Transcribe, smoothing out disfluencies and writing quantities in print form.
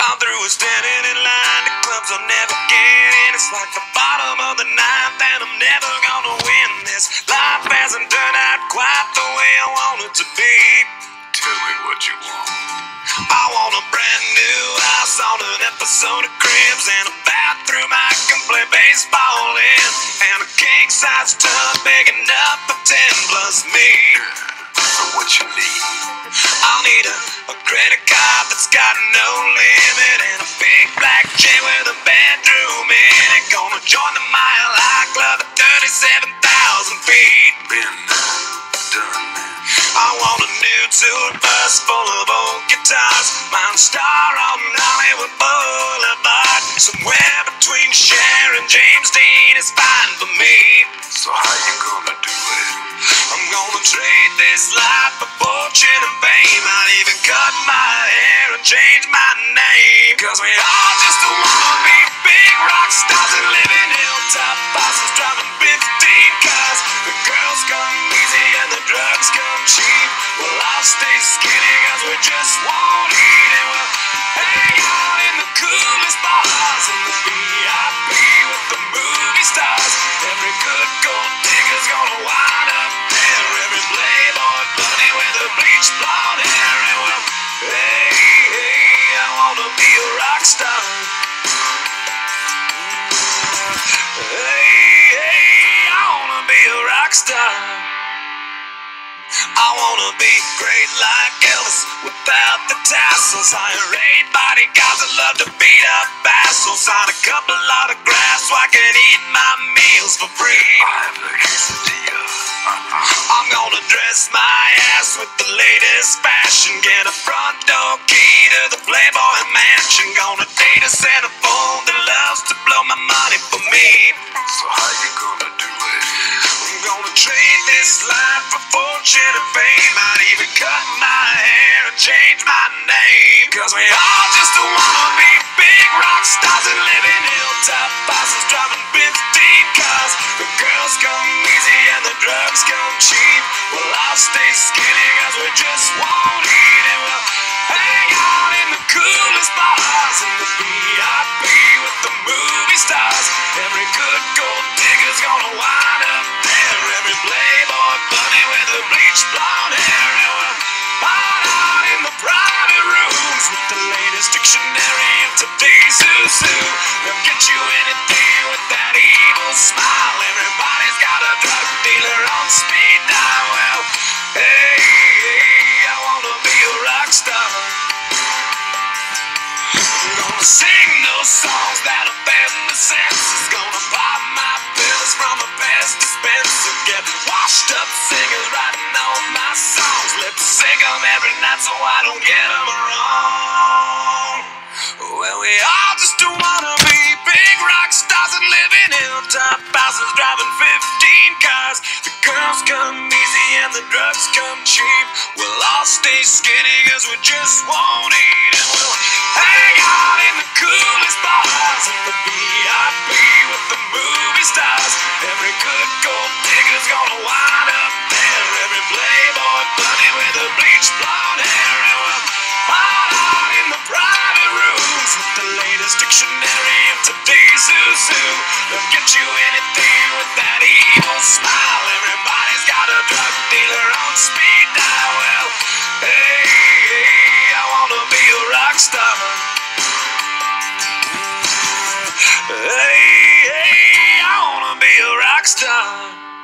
I'm through with standing in line to clubs I'll never get in. It's like the bottom of the ninth and I'm never gonna win this. Life hasn't turned out quite the way I want it to be. Tell me what you want. I want a brand new house on an episode of Cribs, and a bathroom I can play baseball in, and a king-size tub big enough for 10 plus me. So what you need? I'll need a credit card that's got no limit, and a big black chain with a bedroom in it. Gonna join the Mile High Club at 37,000 feet. Been done, man. I want a new tour bus full of old guitars, mine star on Hollywood Boulevard. Somewhere between Cher and James Dean is fine for me. So how you gonna do it? I'm gonna trade this life for fortune and fame. I'll even cut my hair and change my name, 'cause we all just wanna be big rock stars and live in hilltop bosses, driving 15 cars. The girls come easy and the drugs come cheap. Well, I'll stay skinny 'cause we just won't eat, and we'll hang out in the coolest bars in the VIP with the movie stars. Every good gold digger's gonna wind up there. Every playboy bunny with a bleached blonde hair, and well, hey, I wanna be a rock star. Hey, I wanna be a rock star. I wanna be great like Elvis without the tassels. Hire 8 bodyguards that love to beat up assholes. Sign a couple autographs so I can eat my meals for free. I have a quesadilla. I'm gonna dress my ass with the latest fashion, get a front door key to the Playboy Mansion. Gonna date a centerfold that loves to blow my money for me. So how you gonna do it? I'm gonna trade this life for fortune and fame. I'd even cut my hair and change my name, 'cause we all just wanna be big rock stars and live in hilltop bosses, driving 15 cars. The girls come easy and the drugs come cheap. Well, I'll stay skinny 'cause we just won't eat, and we'll hang out in the coolest bars in the VIP with the movie stars. Every good gold digger's gonna wind up there. Every playboy bunny with a bleached blonde hair, and we'll hide out in the private rooms with the latest dictionary of today's who's who. They'll get you anything with that evil smile. Everybody's got a drug dealer on speed dial. Well, hey, I wanna be a rock star. I'm gonna sing those songs that offend the senses. Gonna pop my pills from a best dispenser. Get washed up singers writing all my songs. Lip sync 'em every night so I don't get 'em wrong. Well, we all just wanna be big rock stars and live in hilltop houses, driving 15 cars. The girls come easy and the drugs come cheap. We'll all stay skinny 'cause we just won't eat, and we'll hang out in the coolest bars in the VIP with the movie stars. Every good gold digger's gonna wind up there. Every playboy bunny with a bleached blonde hair, and we'll hide out in the private rooms with the latest dictionary of today's who's who. They'll get you anything with that evil smile. Everybody's got a drug dealer on speed dial. Well, hey, I wanna be a rock star. Hey, I wanna be a rock star.